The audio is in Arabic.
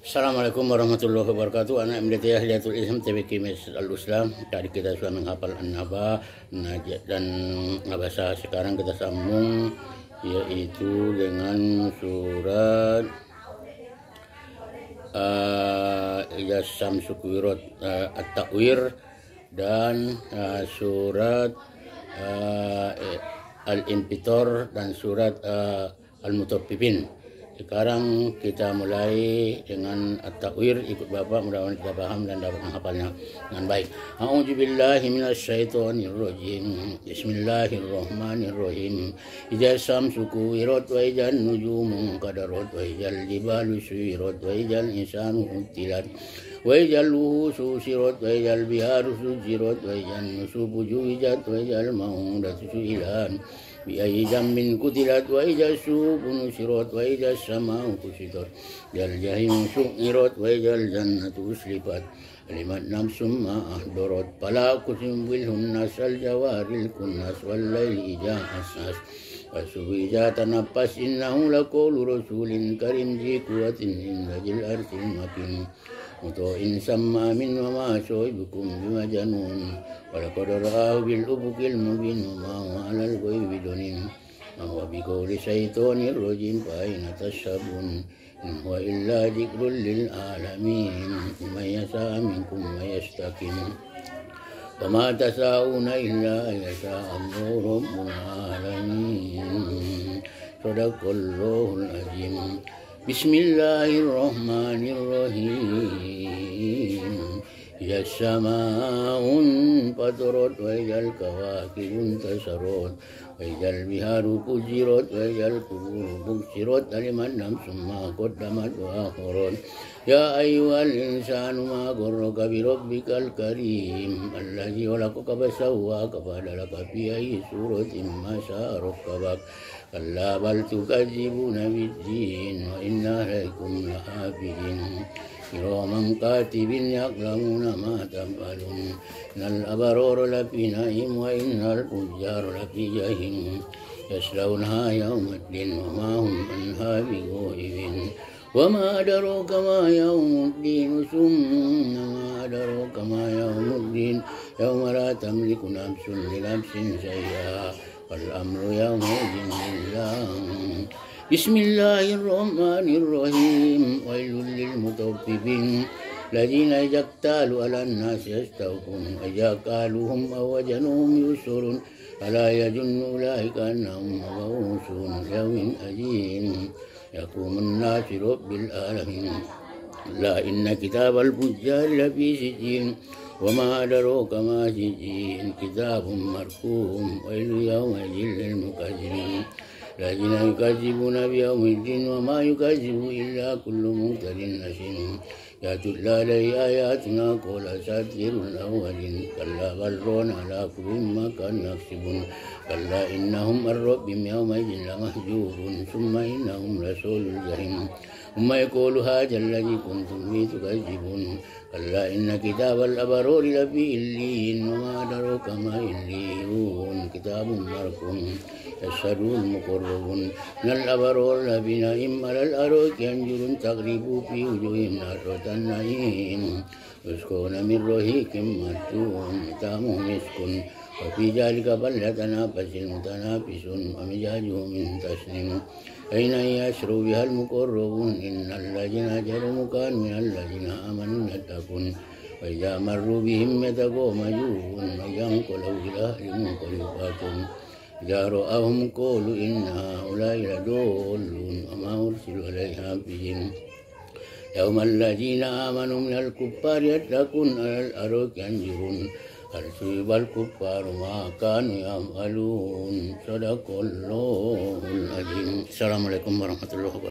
Assalamualaikum warahmatullahi wabarakatuh. Anak MDT Ahliyatul Ilham TBK Masjid Al-Islam. Tadi kita sudah menghafal An-Naba dan bahasa sekarang kita sambung yaitu dengan surat Ija Syamsu Kuwirat At-Takwir dan surat Al-Infitor dan surat Al-Mutaffifin. Sekarang kita mulai dengan At-Takwir, ikut Bapak, mudah-mudahan kita paham dan dapat menghafalnya dengan baik. A'udzubillahi minasyaitonirrajim. Bismillahirrahmanirrahim. Idza syamsu kuwirat wa idzan nujumu qadarat wa idzal jibalu suyirat wa idzal insanu utilat wa idzal wuhusu sirat wa idzal biharu sujirat wa idzan nusubu juwijat wa idzal mau'udatu su'ilan بأي ذنب قتلت وإذا السوق نشرت وإذا السماء كشطت وإذا الجحيم سعرت وإذا الجنة أزلفت علمت نفس ما أحضرت فلا أقسم بالخنس الجوار الكنس والليل إذا عسعس والصبح إذا تنفس إنه لقول رسول كريم ذي قوة عند ذي العرش المكين مطاع ثم أمين وما صاحبكم بمجنون ولقد رآه بالأفق المبين وما هو على الغيب بضنين ما هو بقول شيطان رجيم فأين تذهبون إن هو إلا ذكر للعالمين من يشاء منكم ويستقيم وما تشاءون إلا أن يشاء الله رب العالمين صدق الله العظيم. بسم الله الرحمن الرحيم. إذا السماء انفطرت وإذا الكواكب انتثرت وإذا البحار فجرت وإذا القبور بشرت علمت نفس ما قدمت وأخرت يا أيها الإنسان ما غرك بربك الكريم الذي خلقك فسواك فعدلك في أي سورة ما شاء ركبك كلا بل تكذبون بالدين وإن عليكم لحافظين كراما كاتبين يعلمون ما تفعلون إن الأبرار لفي نعيم وإن الفجار لفي جحيم يصلونها يوم الدين وما هم عنها بغائبين وما أدراك ما يوم الدين ثم ما أدراك ما يوم الدين يوم لا تملك نفس لنفس شيئا والأمر يومئذ لله. بسم الله الرحمن الرحيم. ويل للمطففين الذين إذا اكتالوا على الناس يستوفون وإذا كالوهم أو وزنوهم يخسرون ألا يظن أولئك أنهم مبعوثون ليوم عظيم يقوم الناس رب العالمين. لا إن كتاب الفجار لفي سجين وما أدراك ما سجين كتاب مرقوم ويل يومئذ للمكذبين الذين يكذبون بيوم الدين وما يكذب إلا كل معتد أثيم يتلى عليه آياتنا قل أساطير الأولين كلا بل ران على قلوبهم ما كانوا يكسبون كلا إنهم عن ربهم يومئذ لمحجوبون ثم إنهم لصالو الجحيم ثم يقول هذا الذي كنتم به تكذبون كلا إن كتاب الأبرار لفي إليين وما أدراك ما إليون كتاب مرقوم يشهده المقربون من الأبرار لفي نعيم على الأرائك ينظرون تغرب في وجوههم نضرة النعيم يسقون من رحيق مختوم ختامه مسك وفي ذلك فليتنافس المتنافسون ومزاجه من تسنيم أين يشرب بها المقربون إن الذين أجرموا كانوا من الذين آمنوا يتقون وإذا مروا بهم يتغامزون وينقلوا إلى أهلهم انقلبوا إذا رآهم قالوا إن هؤلاء لضالون وما أرسلوا عليها بهم يوم الذين آمنوا من الكفار يتقون على الأرائك ينظرون هل ثوب الكفار ما كانوا يعملون صدق الله العظيم. Assalamualaikum warahmatullahi wabarakatuh.